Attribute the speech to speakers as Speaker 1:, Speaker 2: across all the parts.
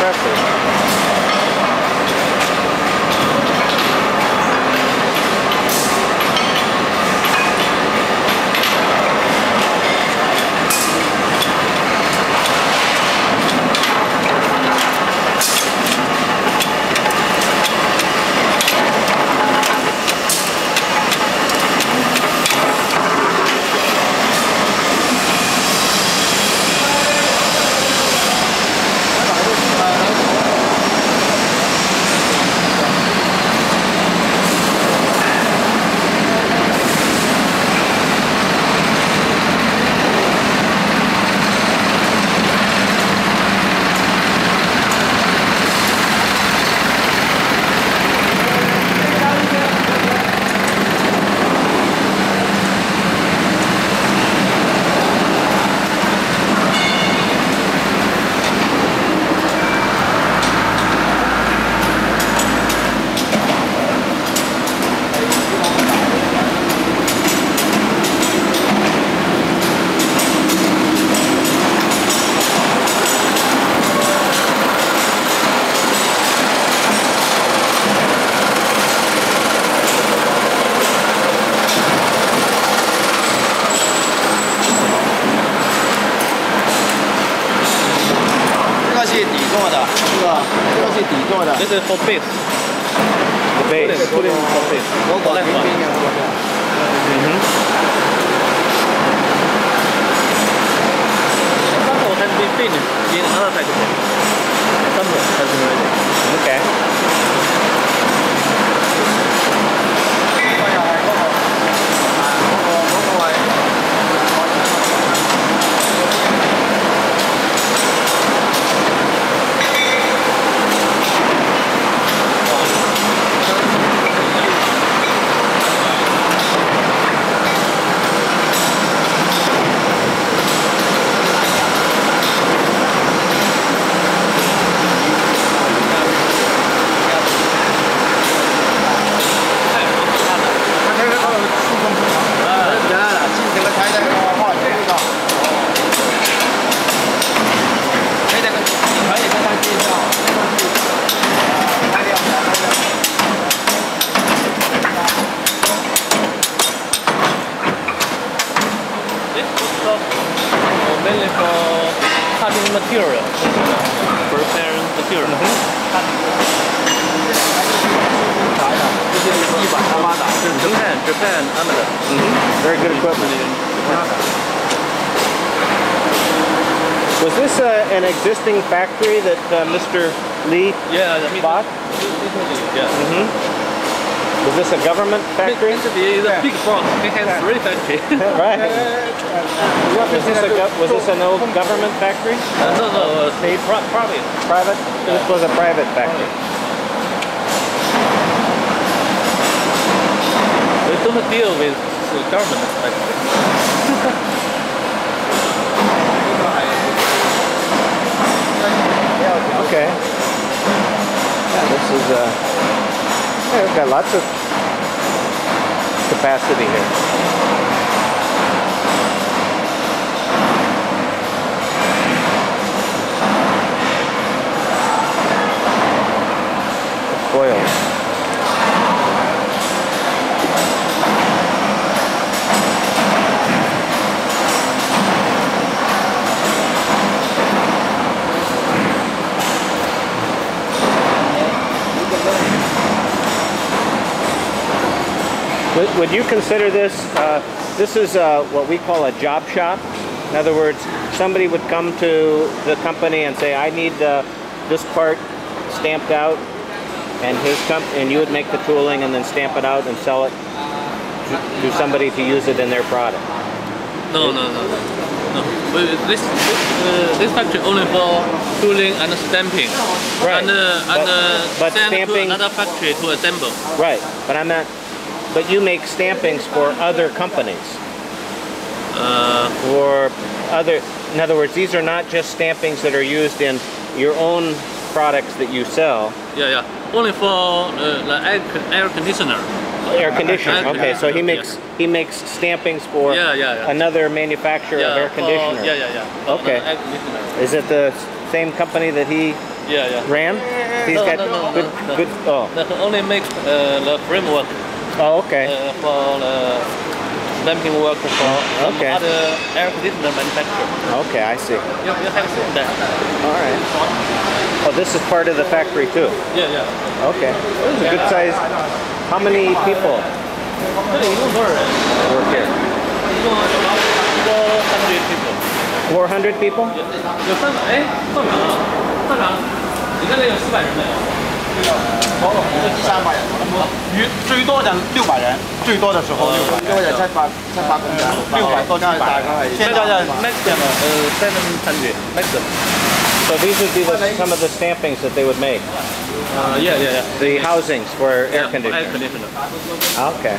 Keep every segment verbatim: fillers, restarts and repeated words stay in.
Speaker 1: impressive.
Speaker 2: This is for base.
Speaker 1: The base.
Speaker 2: Put it for base. For left one.
Speaker 1: Mm-hmm.
Speaker 2: Sample has been finished in another packaging. Sample has been ready.
Speaker 1: Okay.
Speaker 2: Mainly for cutting material, preparing material. This is Japan, Japan, Amada.
Speaker 1: Mm-hmm. Very good equipment. Was this uh, an existing factory that uh, Mister Lee
Speaker 2: yeah, I mean,
Speaker 1: bought?
Speaker 2: Yeah.
Speaker 1: Mm-hmm. Was this a government factory?
Speaker 2: Mister Lee is a big boss. He has three factories.
Speaker 1: Right. Was this, a was this an old government factory?
Speaker 2: Uh, no, no, uh, pri private.
Speaker 1: Private? This was a private factory.
Speaker 2: We don't deal with the government factory.
Speaker 1: Okay. Yeah, this is uh yeah, we've got lots of capacity here. Coils. Would, would you consider this, uh, this is uh, what we call a job shop? In other words, somebody would come to the company and say, I need uh, this part stamped out, and his comp and you would make the tooling and then stamp it out and sell it to somebody to use it in their product.
Speaker 2: No, no, no, no. This uh, this factory only for tooling and stamping.
Speaker 1: Right.
Speaker 2: And uh,
Speaker 1: but,
Speaker 2: and uh,
Speaker 1: but
Speaker 2: send
Speaker 1: stamping,
Speaker 2: to another factory to assemble.
Speaker 1: Right. But I'm not. But you make stampings for other companies.
Speaker 2: Uh,
Speaker 1: or other. In other words, these are not just stampings that are used in your own products that you sell.
Speaker 2: Yeah, yeah. Only for uh, the air, air conditioner.
Speaker 1: Air conditioner.
Speaker 2: Air
Speaker 1: okay, so he makes
Speaker 2: yeah.
Speaker 1: he makes stampings for
Speaker 2: yeah, yeah, yeah.
Speaker 1: another manufacturer
Speaker 2: yeah,
Speaker 1: of air conditioner.
Speaker 2: For, yeah, yeah, yeah. For
Speaker 1: okay.
Speaker 2: Air conditioner.
Speaker 1: Is it the same company that he
Speaker 2: Yeah, yeah.
Speaker 1: Ram? He's
Speaker 2: No,
Speaker 1: got
Speaker 2: no, no,
Speaker 1: good,
Speaker 2: no, no.
Speaker 1: good. Oh,
Speaker 2: They only make uh, the framework
Speaker 1: oh, okay.
Speaker 2: uh, for the stamping work for some
Speaker 1: Okay.
Speaker 2: other air conditioner manufacturer.
Speaker 1: Okay, I see.
Speaker 2: You, you have seen that?
Speaker 1: All right. Oh, this is part of the factory too.
Speaker 2: Yeah, yeah.
Speaker 1: Okay. This is a good size. How many people
Speaker 2: 这里一共多少人？
Speaker 1: work here?
Speaker 2: 一共一个三十 people。
Speaker 1: four hundred people?
Speaker 2: 有有三百哎，校长啊，校长，你那里有四百人没有？
Speaker 3: 我我三百人，最最多就六百人，最多的时候六百，因为有七百七百工人，六百多大概係。現在就
Speaker 2: maximum 呃 seven hundred maximum。
Speaker 1: So these would be the, some of the stampings that they would make.
Speaker 2: Uh, yeah, yeah, yeah.
Speaker 1: The housings for air
Speaker 2: Yeah,
Speaker 1: conditioners.
Speaker 2: Air conditioner.
Speaker 1: Okay.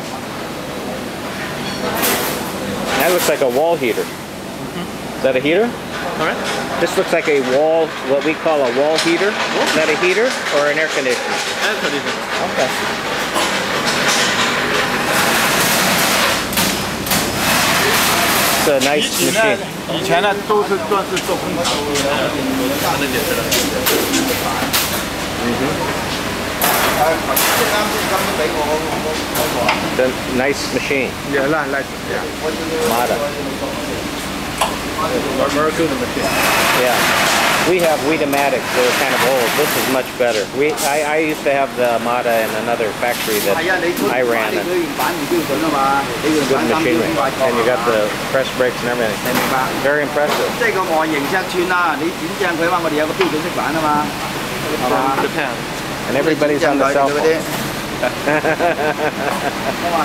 Speaker 1: That looks like a wall heater. Is that a heater?
Speaker 2: Alright.
Speaker 1: This looks like a wall, what we call a wall heater. Is that a heater or an air conditioner?
Speaker 2: Air conditioner.
Speaker 1: Okay. It's a
Speaker 3: 以
Speaker 1: nice
Speaker 3: 前呢
Speaker 1: machine.，
Speaker 3: 以前呢都是都是做空调的。
Speaker 2: 才能解释了。
Speaker 3: 誒，即係啱先咁都俾我嗰個啊。
Speaker 1: It's a nice machine.
Speaker 3: Yeah, like like yeah.
Speaker 1: Mata.
Speaker 2: Very good machine.
Speaker 1: Yeah. We have Weedomatics. They're kind of old. This is much better. We I, I used to have the Mata in another factory that
Speaker 3: 係啊，你出
Speaker 1: I ran
Speaker 3: 你
Speaker 1: it.
Speaker 3: 佢原版唔標準啊嘛，你原
Speaker 1: Good
Speaker 3: 版啱標
Speaker 1: machinery.
Speaker 3: 準買過
Speaker 1: And you got the press brakes and everything.
Speaker 3: 你明白？
Speaker 1: Very impressive.
Speaker 3: 即係個外形尺寸啦，你剪正佢嘛，我哋有個標準式版啊嘛，係嘛？
Speaker 2: Japan.
Speaker 1: And everybody's on the cell
Speaker 3: 嗰
Speaker 1: phone.
Speaker 3: 啲，好嘛？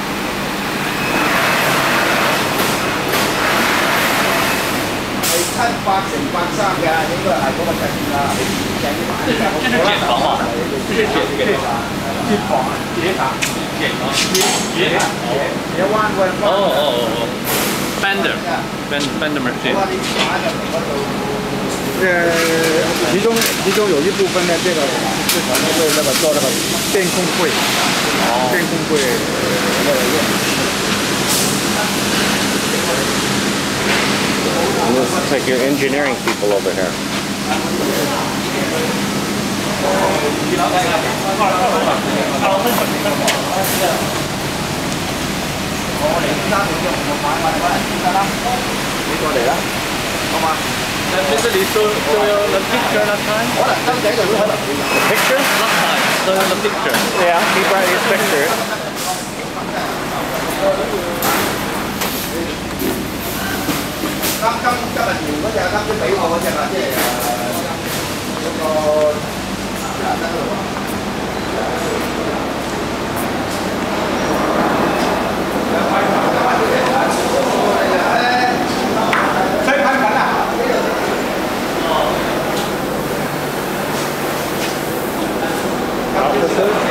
Speaker 3: 係七百乘百三嘅，應該係嗰個尺寸啦。你剪正啲版。
Speaker 2: 這是剪房嘛？這是剪這個。
Speaker 3: 接房啊，接打，
Speaker 2: 剪房。
Speaker 3: 接打，有彎位。
Speaker 2: 哦哦哦哦。Bender. Bend Bender
Speaker 3: 我
Speaker 2: machine.
Speaker 3: 話你打入嗰度。呃，其中其中有一部分呢，这个市场呢是那个做那个电控柜，电控柜那个用。
Speaker 1: And this looks like your engineering people over here.
Speaker 2: This is show show you the picture last time.
Speaker 1: The picture?
Speaker 2: Last time. Show you the picture.
Speaker 1: Yeah, he brought his picture.
Speaker 3: 啱今今日完嗰隻，啱先俾我嗰隻啊，即係誒嗰個得嗰度啊。西噴緊啊！係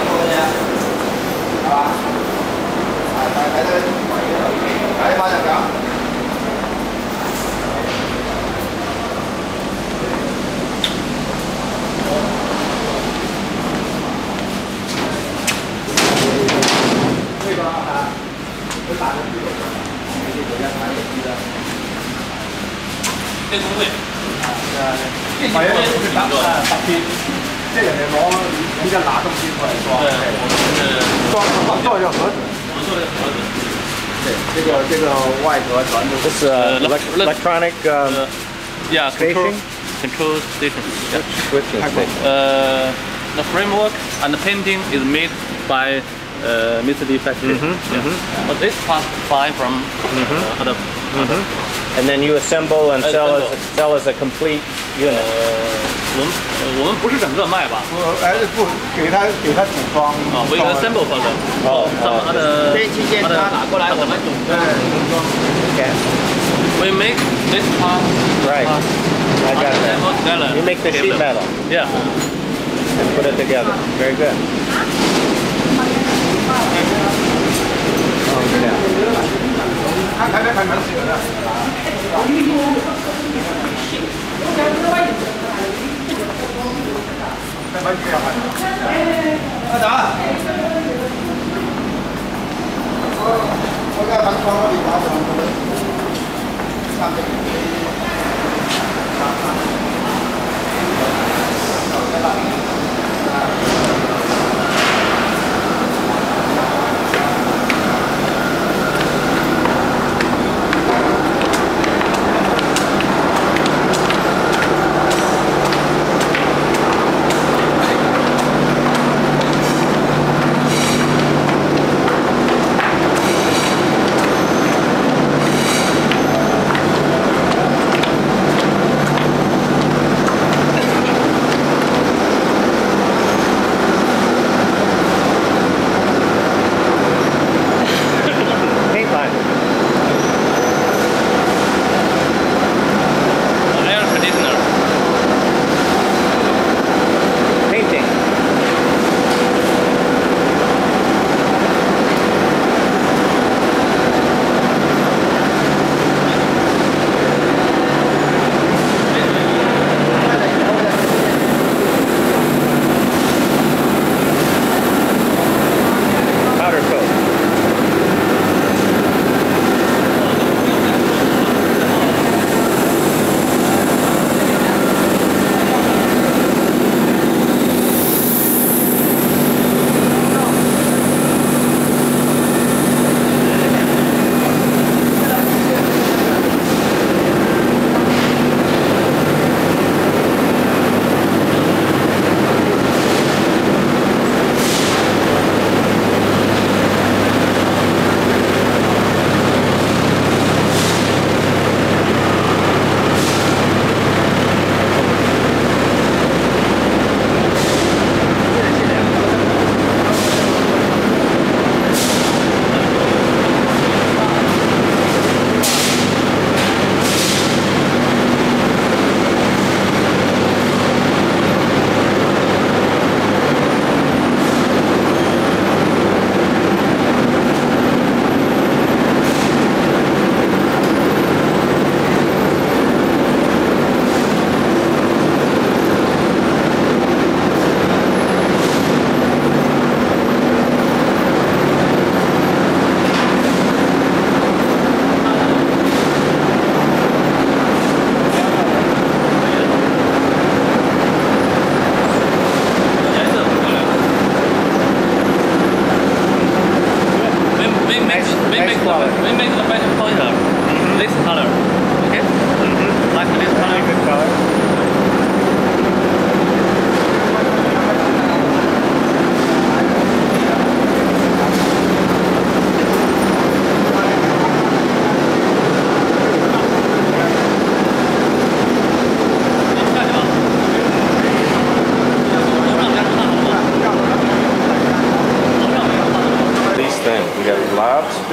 Speaker 3: 嘛？睇睇睇睇翻就咁。
Speaker 2: 電工會。電工
Speaker 3: 係啊，
Speaker 2: 會
Speaker 3: 特別，即係人哋攞呢個拿東西過嚟裝。
Speaker 2: 對，我們
Speaker 3: 裝裝做一個盒子。
Speaker 2: 我做的盒子。
Speaker 3: 對，這個這個外殼全都
Speaker 1: This uh, elec- electronic um,
Speaker 2: Uh, yeah, control,
Speaker 1: Station?
Speaker 2: control station. Yeah.
Speaker 1: switching station.
Speaker 2: Uh, the framework and the painting is made by uh, Mister Lee factory.
Speaker 1: Mhm,
Speaker 2: Yeah.
Speaker 1: mhm.
Speaker 2: But this part fly from uh, other. other.
Speaker 1: And then you assemble and sell as
Speaker 2: Assemble.
Speaker 1: sell as a complete
Speaker 2: 呃
Speaker 1: unit.
Speaker 2: 我們呃我們不是整個賣吧？
Speaker 3: 不，哎不，給他給他組裝。
Speaker 2: 啊，we assemble for them.
Speaker 1: Oh,
Speaker 2: Some
Speaker 1: oh.
Speaker 2: other
Speaker 3: 這期間
Speaker 2: other
Speaker 3: 他拿過來，我們組裝組裝。
Speaker 1: Okay.
Speaker 2: we make this part.
Speaker 1: Right.
Speaker 2: part,
Speaker 1: I got
Speaker 2: and
Speaker 1: that.
Speaker 2: assemble together.
Speaker 1: You make the sheet
Speaker 2: Together.
Speaker 1: metal
Speaker 2: Yeah.
Speaker 1: and put it together. Very good. Okay.
Speaker 3: 看看看看看寫的。阿達，我而家等放個電話上去。三隻。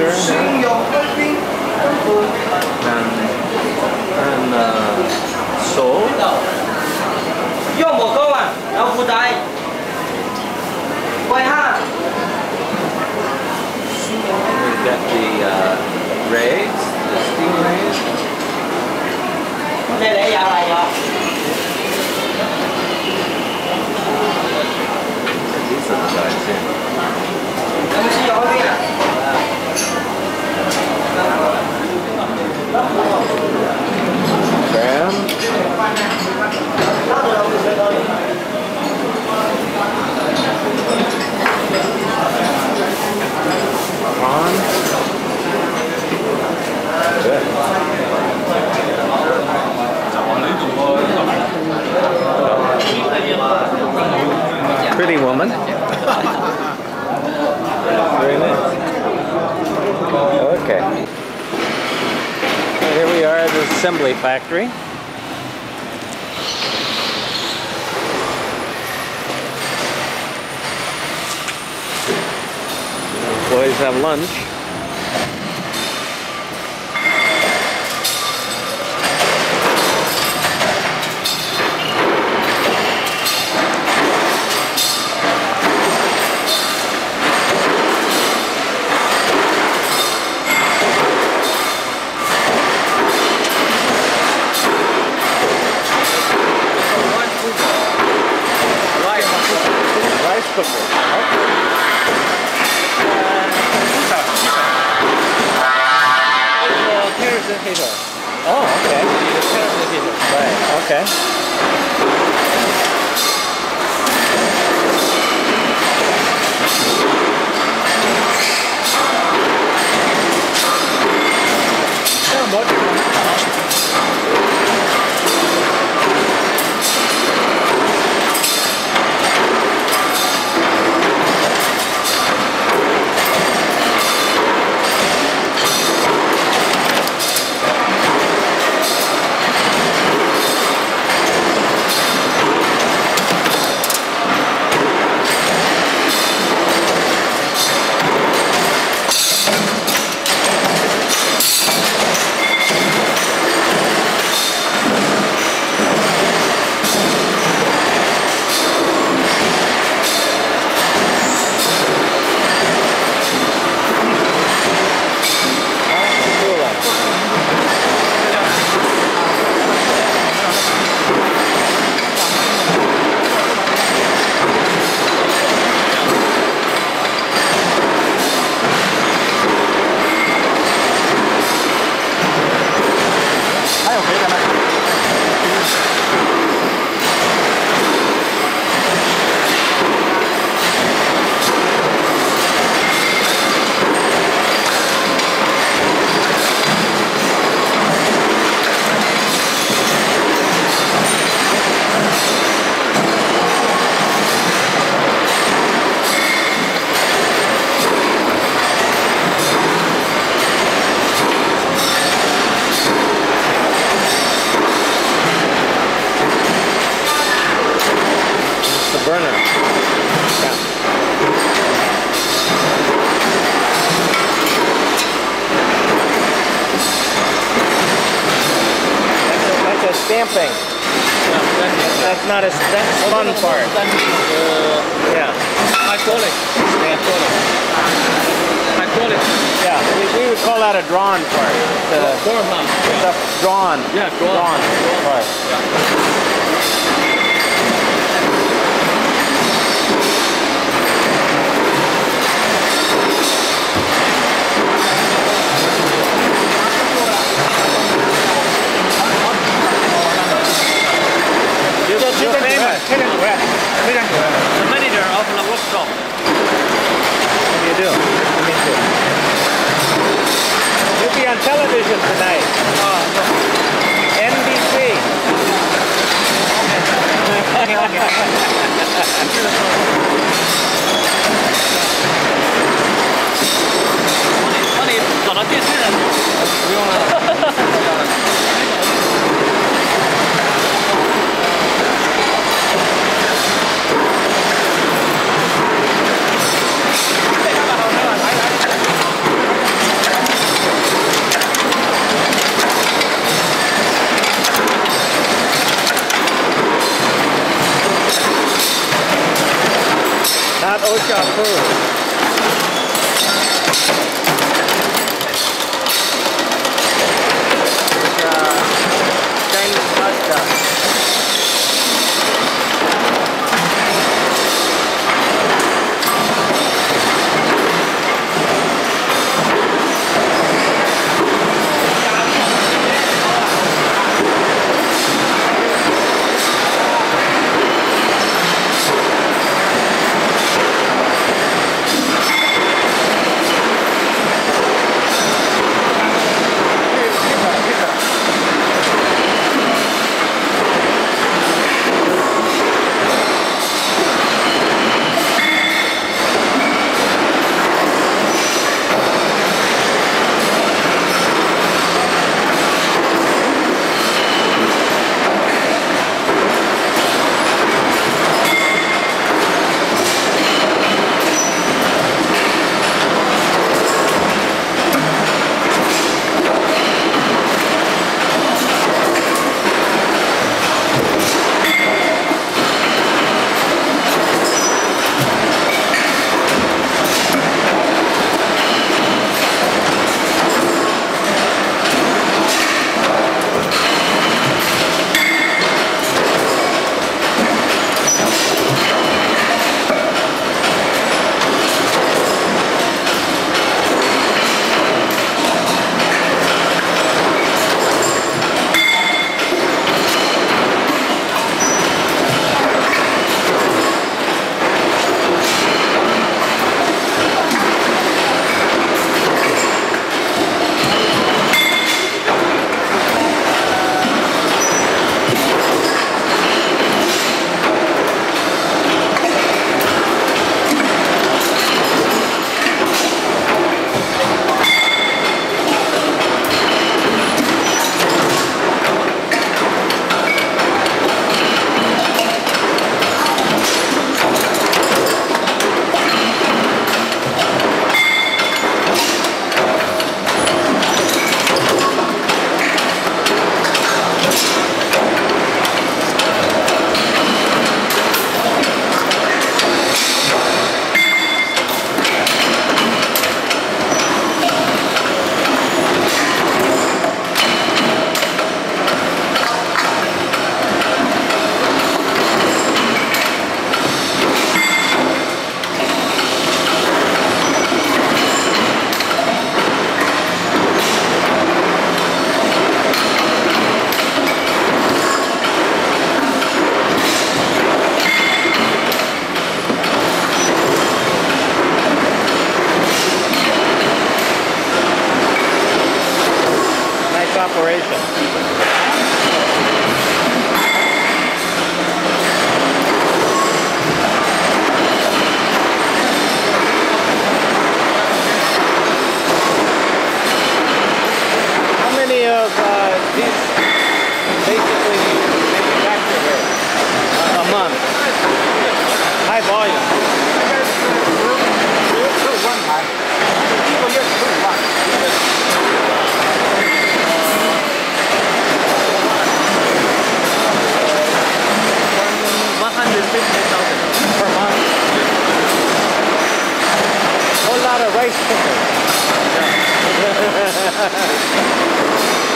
Speaker 1: lobster. And, and uh, sole. We've got the uh, rays, the stingrays. These are the guys in. Graham. On. Good. Pretty woman. Very nice. Okay. Here we are at the assembly factory. Employees have lunch. Rice cooker. Okay. Oh, okay. Right, okay. Burner. Yeah. That's a, that's a stamping.
Speaker 2: Yeah, that's,
Speaker 1: that's not a that's fun part.
Speaker 2: Uh,
Speaker 1: yeah.
Speaker 2: Hydraulic. Hydraulic. Hydraulic.
Speaker 1: Yeah, we, we would call that a drawn part. The
Speaker 2: Drawn, huh?
Speaker 1: stuff drawn.
Speaker 2: Yeah, drawn.
Speaker 1: Drawn part.
Speaker 2: Yeah.
Speaker 1: You're famous.
Speaker 2: The manager of the workshop.
Speaker 1: How do you do? I mean, too. You'll be on television tonight.
Speaker 2: Uh,
Speaker 1: N B C.
Speaker 2: okay, okay. 아니, 아니, 找到电视了。不用了。
Speaker 1: Ocha food. Chinese pasta. rice cooker.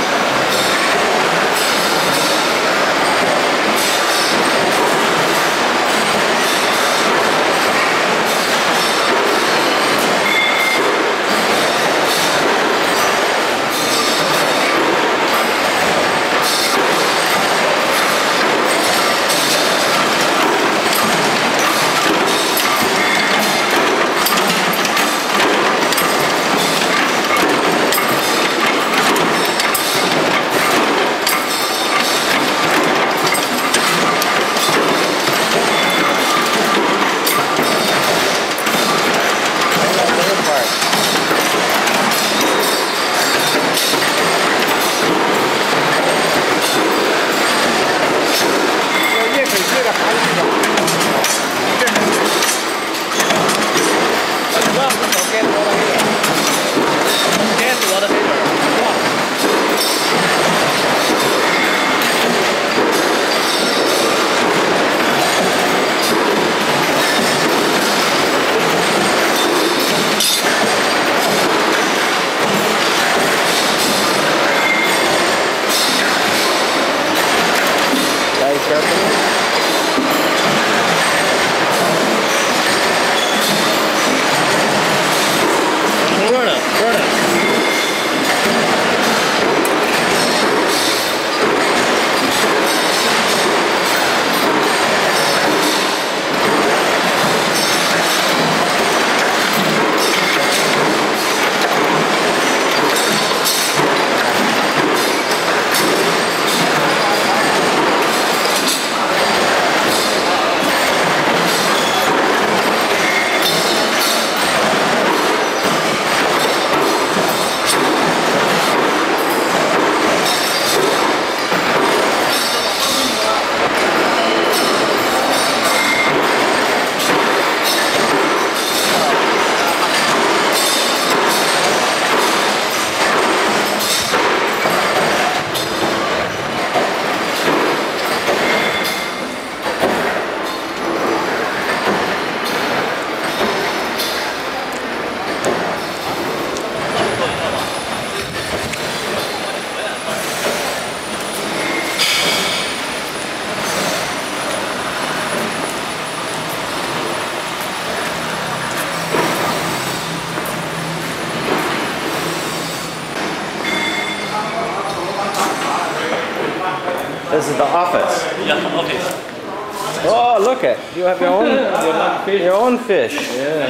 Speaker 1: is the office.
Speaker 2: Yeah, office.
Speaker 1: Oh, look at you have your own your own fish.
Speaker 2: Yeah.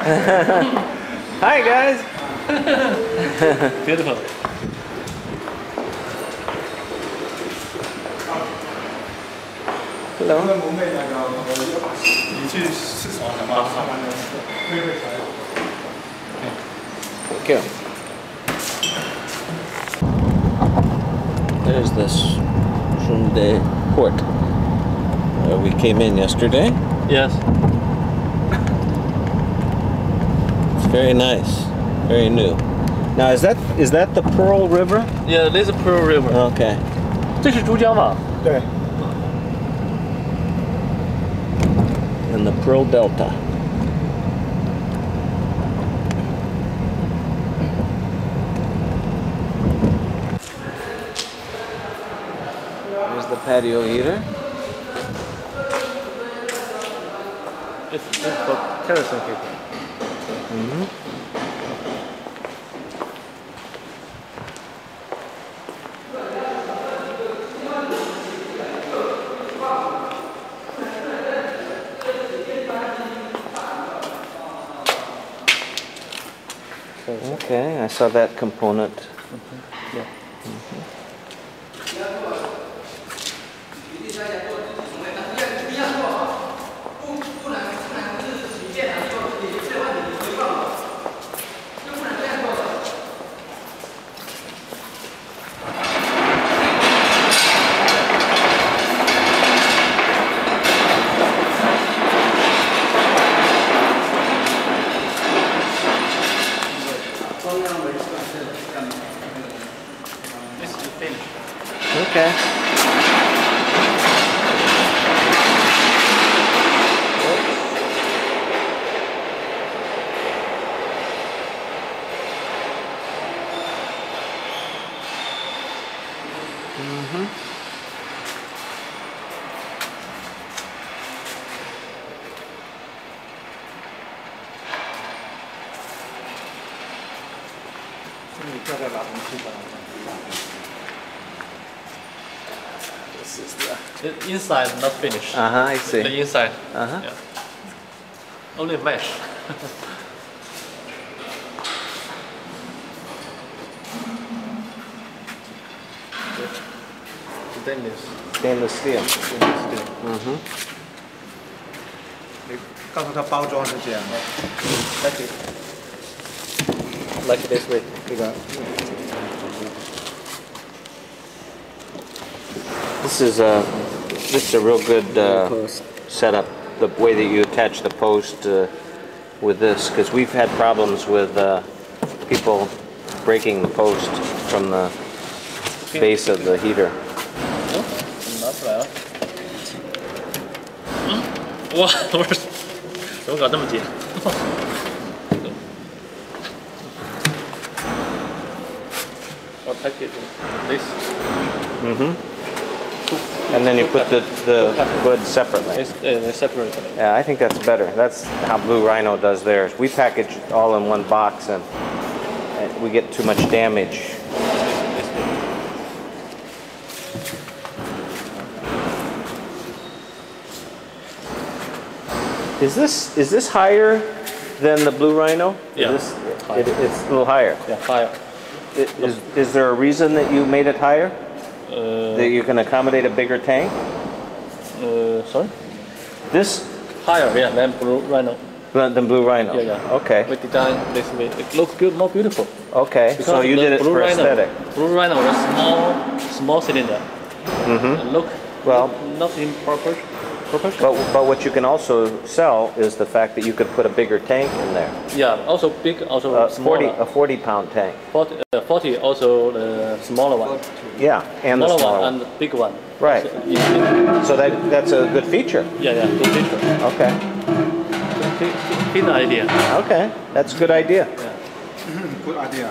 Speaker 1: Hi guys.
Speaker 2: Beautiful.
Speaker 1: Hello.
Speaker 3: 你去市场的话，上班的会会才。
Speaker 1: Thank you. There's this Sunday port. Uh, we came in yesterday.
Speaker 2: Yes.
Speaker 1: It's very nice, very new. Now, is that is that the Pearl River?
Speaker 2: Yeah, this is Pearl River.
Speaker 1: Okay.
Speaker 2: 这是珠江吧？
Speaker 3: 对。
Speaker 1: And the Pearl Delta. There's the patio heater.
Speaker 2: It's, it's for kerosene heater.
Speaker 1: Mm-hmm. Okay, I saw that component.
Speaker 2: Mm-hmm. Yeah. This is finished.
Speaker 1: Okay. Mm-hmm. This is the
Speaker 2: The inside not finished.
Speaker 1: uh-huh, I see.
Speaker 2: The inside.
Speaker 1: Uh-huh.
Speaker 2: Yeah. Only mesh. Stainless.
Speaker 1: Stainless steel.
Speaker 2: Stainless steel.
Speaker 1: Mm-hmm.
Speaker 3: 你告诉他包装是这样的，
Speaker 2: Like it. Like this way.
Speaker 3: 这个
Speaker 1: This is a this is a real good uh, setup. The way that you attach the post uh, with this, because we've had problems with uh, people breaking the post from the base of the heater.
Speaker 2: 拿出来了。哇，不是，怎么搞这么紧？ I'll take it. This.
Speaker 1: Mm-hmm. And then you put the, the wood separately.
Speaker 2: It's uh, separate.
Speaker 1: Yeah, I think that's better. That's how Blue Rhino does theirs. We package it all in one box and, and we get too much damage. Is this is this higher than the Blue Rhino?
Speaker 2: Yeah.
Speaker 1: Is this, it, it's a little higher.
Speaker 2: Yeah, higher.
Speaker 1: I- Is, is there a reason that you made it higher?
Speaker 2: Uh,
Speaker 1: That you can accommodate a bigger tank?
Speaker 2: uh, sorry?
Speaker 1: This
Speaker 2: Higher, yeah, than Blue Rhino.
Speaker 1: than than Blue Rhino?
Speaker 2: Yeah, yeah.
Speaker 1: Okay.
Speaker 2: We designed this way. It looks good, more beautiful.
Speaker 1: Okay. So
Speaker 2: Because
Speaker 1: you
Speaker 2: the
Speaker 1: did it
Speaker 2: Blue
Speaker 1: for
Speaker 2: Rhino,
Speaker 1: aesthetic.
Speaker 2: Blue Rhino was small, small cylinder.
Speaker 1: Mm-hmm.
Speaker 2: Look,
Speaker 1: Well-
Speaker 2: not in proper proportion.
Speaker 1: But, but what you can also sell is the fact that you could put a bigger tank in there.
Speaker 2: Yeah, also big, also
Speaker 1: A
Speaker 2: smaller.
Speaker 1: forty, a forty pound tank.
Speaker 2: forty, uh, forty also the smaller one.
Speaker 1: Yeah, and the
Speaker 2: Smaller
Speaker 1: smaller
Speaker 2: one
Speaker 1: one.
Speaker 2: and the big one.
Speaker 1: Right.
Speaker 2: So, yeah,
Speaker 1: So that, that's a good feature.
Speaker 2: yeah, good feature.
Speaker 1: Okay.
Speaker 2: Good good idea.
Speaker 1: Okay. That's a good idea.
Speaker 3: good idea.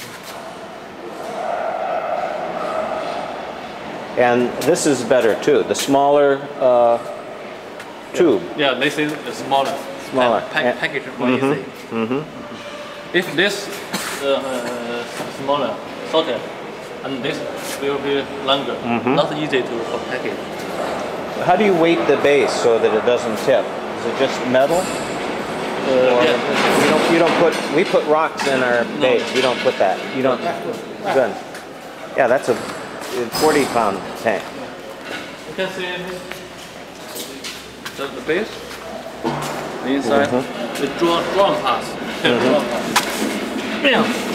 Speaker 1: And this is better too. The smaller uh, tube.
Speaker 2: Yeah, this is the smaller.
Speaker 1: Smaller.
Speaker 2: Pa-
Speaker 1: Yeah.
Speaker 2: package more easy.
Speaker 1: Mm-hmm.
Speaker 2: If this uh, uh, smaller, shorter, and this will be longer.
Speaker 1: Mhm.
Speaker 2: Not easy to pack it.
Speaker 1: How do you weight the base so that it doesn't tip? Is it just metal?
Speaker 2: Uh,
Speaker 1: Or
Speaker 2: yeah.
Speaker 1: you don't you don't put we put rocks in our base. You don't put that. You don't good. Yeah, that's a forty pound tank.
Speaker 2: You can see the, the base, the inside,
Speaker 1: Mhm.
Speaker 2: the drawn, drawn parts.
Speaker 1: Mhm.
Speaker 2: Drawn parts. Bam!